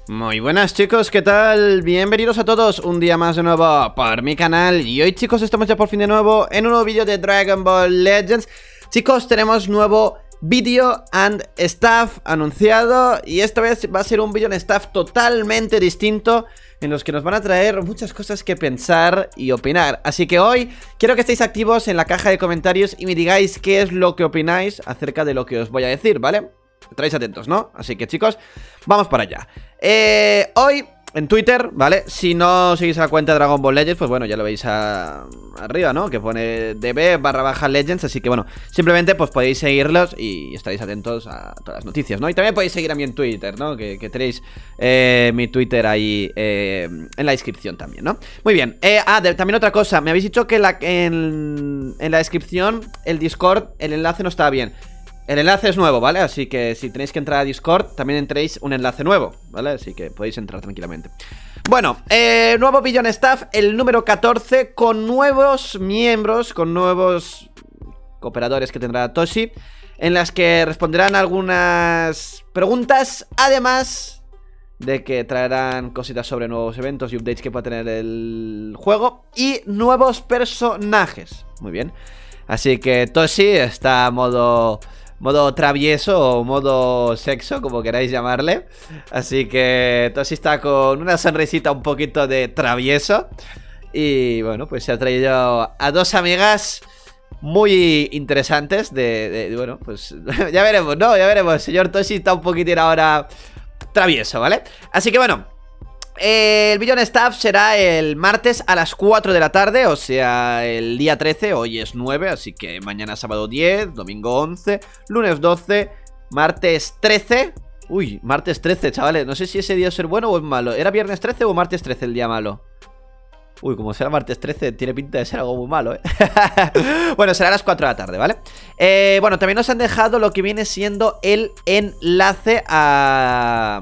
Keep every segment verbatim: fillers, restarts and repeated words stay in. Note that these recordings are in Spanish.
Muy buenas chicos, ¿qué tal? Bienvenidos a todos un día más de nuevo por mi canal. Y hoy chicos estamos ya por fin de nuevo en un nuevo vídeo de Dragon Ball Legends. Chicos, tenemos nuevo vídeo and staff anunciado. Y esta vez va a ser un vídeo and staff totalmente distinto, en los que nos van a traer muchas cosas que pensar y opinar. Así que hoy quiero que estéis activos en la caja de comentarios y me digáis qué es lo que opináis acerca de lo que os voy a decir, ¿vale? Estáis atentos, ¿no? Así que chicos, vamos para allá. eh, Hoy en Twitter, ¿vale? Si no seguís a la cuenta de Dragon Ball Legends, pues bueno, ya lo veis a, arriba, ¿no? Que pone db barra baja legends. Así que bueno, simplemente pues podéis seguirlos y estaréis atentos a todas las noticias, ¿no? Y también podéis seguir a mí en Twitter, ¿no? Que, que tenéis eh, mi Twitter ahí eh, en la descripción también, ¿no? Muy bien, eh, ah, de, también otra cosa. Me habéis dicho que la, en, en la descripción el Discord, el enlace no estaba bien. El enlace es nuevo, ¿vale? Así que si tenéis que entrar a Discord, también entréis un enlace nuevo, ¿vale? Así que podéis entrar tranquilamente. Bueno, eh, nuevo Billion Staff, el número catorce, con nuevos miembros, con nuevos cooperadores que tendrá Toshi, en las que responderán algunas preguntas, además de que traerán cositas sobre nuevos eventos y updates que pueda tener el juego, y nuevos personajes. Muy bien. Así que Toshi está a modo... modo travieso o modo sexo, como queráis llamarle. Así que Toshi está con una sonrisita un poquito de travieso. Y bueno, pues se ha traído a dos amigas muy interesantes de, de, de bueno, pues ya veremos, ¿no? Ya veremos. El señor Toshi está un poquitín ahora travieso, ¿vale? Así que bueno, Eh, el Billion Staff será el martes a las cuatro de la tarde, o sea, el día trece, hoy es nueve, así que mañana sábado diez, domingo once, lunes doce, martes trece. Uy, martes trece, chavales, no sé si ese día es ser bueno o es malo. ¿Era viernes trece o martes trece el día malo? Uy, como será martes trece, tiene pinta de ser algo muy malo, ¿eh? Bueno, será a las cuatro de la tarde, ¿vale? Eh, bueno, también nos han dejado lo que viene siendo el enlace a...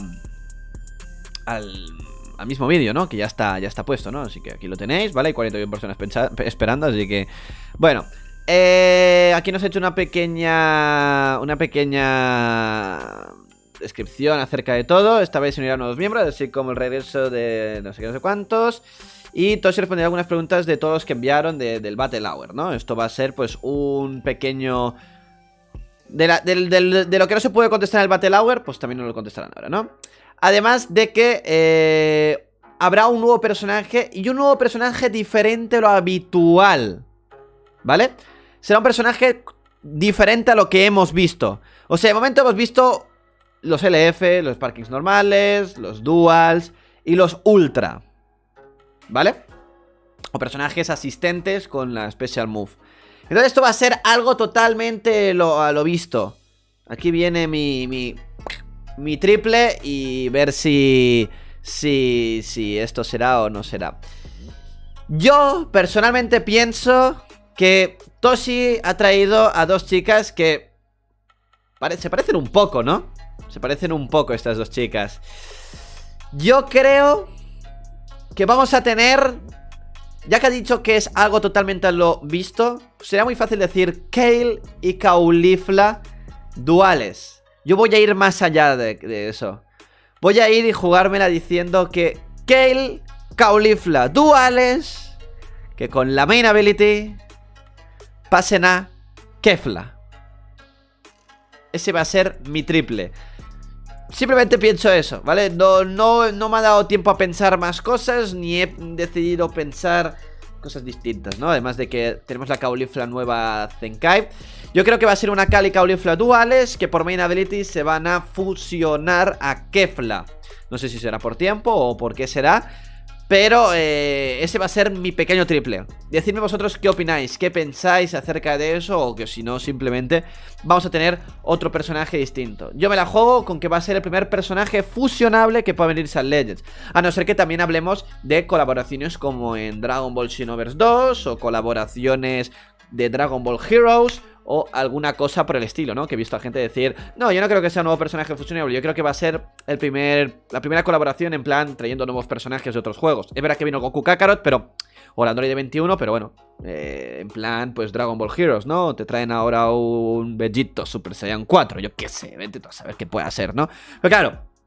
al... al mismo vídeo, ¿no? Que ya está, ya está puesto, ¿no? Así que aquí lo tenéis, ¿vale? Hay cuarenta y una personas esperando, así que... Bueno, eh, aquí nos he hecho una pequeña... Una pequeña... descripción acerca de todo. Esta vez se unirán nuevos miembros, así como el regreso de no sé qué, no sé cuántos. Y todos se responderán algunas preguntas de todos los que enviaron de, del Battle Hour, ¿no? Esto va a ser, pues, un pequeño... De, la, de, de, de lo que no se puede contestar en el Battle Hour, pues también nos lo contestarán ahora, ¿no? Además de que eh, habrá un nuevo personaje y un nuevo personaje diferente a lo habitual, ¿vale? Será un personaje diferente a lo que hemos visto. O sea, de momento hemos visto los L F, los Sparkings normales, los Duals y los Ultra, ¿vale? O personajes asistentes con la Special Move. Entonces esto va a ser algo totalmente lo, a lo visto. Aquí viene mi... mi Mi triple y ver si, si, si esto será o no será. Yo personalmente pienso que Toshi ha traído a dos chicas que pare, se parecen un poco, ¿no? Se parecen un poco estas dos chicas. Yo creo que vamos a tener, ya que ha dicho que es algo totalmente a lo visto, será muy fácil decir Kale y Caulifla duales. Yo voy a ir más allá de, de eso. Voy a ir y jugármela diciendo que Kale, Caulifla duales, que con la main ability pasen a Kefla. Ese va a ser mi triple. Simplemente pienso eso, ¿vale? No, no, no me ha dado tiempo a pensar más cosas, ni he decidido pensar cosas distintas, ¿no? Además de que tenemos la Caulifla nueva Zenkai. Yo creo que va a ser una Kale y Caulifla duales que por main ability se van a fusionar a Kefla. No sé si será por tiempo o por qué será, pero eh, ese va a ser mi pequeño triple. Decidme vosotros qué opináis, qué pensáis acerca de eso, o que si no simplemente vamos a tener otro personaje distinto. Yo me la juego con que va a ser el primer personaje fusionable que pueda venirse al Legends, a no ser que también hablemos de colaboraciones como en Dragon Ball Xenoverse dos o colaboraciones de Dragon Ball Heroes o alguna cosa por el estilo, ¿no? Que he visto a gente decir, no, yo no creo que sea un nuevo personaje fusionable, yo creo que va a ser el primer, la primera colaboración en plan trayendo nuevos personajes de otros juegos. Es verdad que vino Goku Kakarot, pero... o el Android veintiuno, pero bueno, eh, en plan, pues Dragon Ball Heroes, ¿no? Te traen ahora un Vegito Super Saiyan cuatro, yo qué sé, vete tú a saber qué puede ser, ¿no? Pero claro,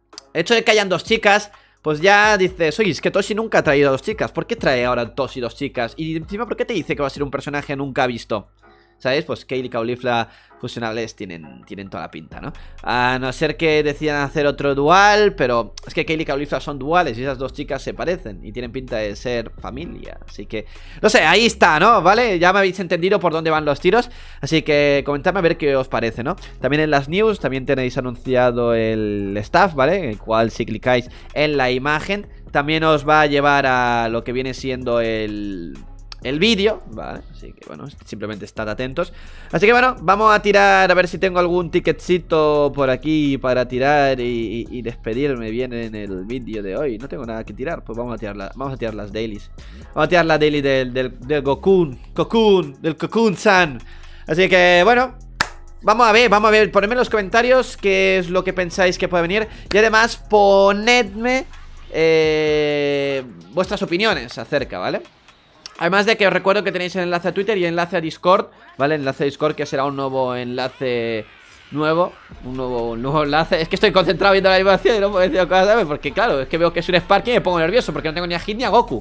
hecho de que hayan dos chicas, pues ya dices, oye, es que Toshi nunca ha traído a dos chicas. ¿Por qué trae ahora Toshi dos chicas? Y encima, ¿por qué te dice que va a ser un personaje nunca visto? ¿Sabes? Pues Kale y Caulifla fusionables tienen, tienen toda la pinta, ¿no? A no ser que decidan hacer otro dual, pero es que Kale y Caulifla son duales y esas dos chicas se parecen y tienen pinta de ser familia. Así que, no sé, ahí está, ¿no? ¿Vale? Ya me habéis entendido por dónde van los tiros. Así que comentadme a ver qué os parece, ¿no? También en las news, también tenéis anunciado el staff, ¿vale? El cual si clicáis en la imagen, también os va a llevar a lo que viene siendo el... el vídeo, ¿vale? Así que bueno, simplemente estad atentos. Así que bueno, vamos a tirar, a ver si tengo algún ticketcito por aquí para tirar y, y, y despedirme bien en el vídeo de hoy. No tengo nada que tirar, pues vamos a tirar, la, vamos a tirar las dailies. Vamos a tirar la daily del, del, del Gokun, Cocoon, del Cocoon-san. Así que bueno, vamos a ver, vamos a ver, ponedme en los comentarios qué es lo que pensáis que puede venir. Y además ponedme eh, vuestras opiniones acerca, ¿vale? Además de que os recuerdo que tenéis el enlace a Twitter y el enlace a Discord, ¿vale? El enlace a Discord que será un nuevo enlace nuevo, un nuevo, un nuevo enlace. Es que estoy concentrado viendo la animación y no puedo decir cosas, ¿sabes? Porque claro, es que veo que es un Sparky y me pongo nervioso porque no tengo ni a Hit ni a Goku.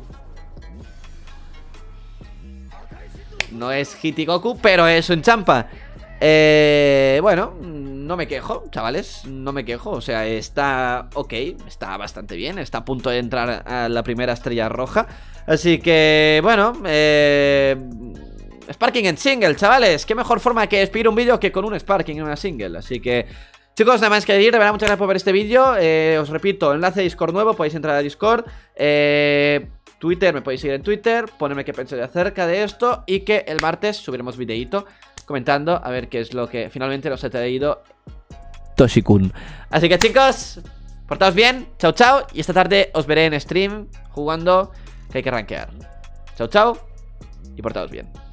No es Hit y Goku, pero es un champa. Eh, bueno, no me quejo, chavales, no me quejo. O sea, está ok, está bastante bien. Está a punto de entrar a la primera estrella roja. Así que, bueno, eh... Sparking en single, chavales. Qué mejor forma que despedir un vídeo que con un Sparking en una single. Así que, chicos, nada más que decir. De verdad, muchas gracias por ver este vídeo. eh, Os repito, enlace a Discord nuevo, podéis entrar a Discord. eh... Twitter, me podéis seguir en Twitter. Ponerme qué pensáis acerca de esto. Y que el martes subiremos videíto comentando a ver qué es lo que finalmente nos ha traído Toshi-kun. Así que, chicos, portaos bien, chao chao. Y esta tarde os veré en stream jugando, que hay que rankear. Chao chao y portaos bien.